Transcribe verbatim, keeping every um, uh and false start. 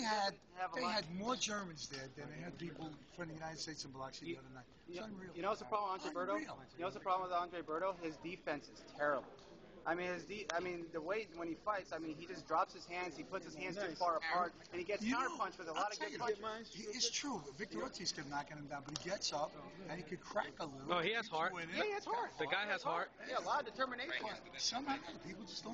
had they had more Germans there than they had people from the United States and Biloxi the other night. It's you, unreal. You know what's the problem with Andre Berto? Unreal. You know what's the problem with Andre Berto? His defense is terrible. I mean, his de I mean, the way when he fights, I mean, he just drops his hands, he puts his hands too far apart, and he gets counterpunched with a lot of good punches. It's true. Victor Ortiz kept knocking him down, but he gets up and he could crack a little. No, he has heart. Yeah, he has heart. The guy has heart. Yeah, a lot of determination. Somehow people just don't.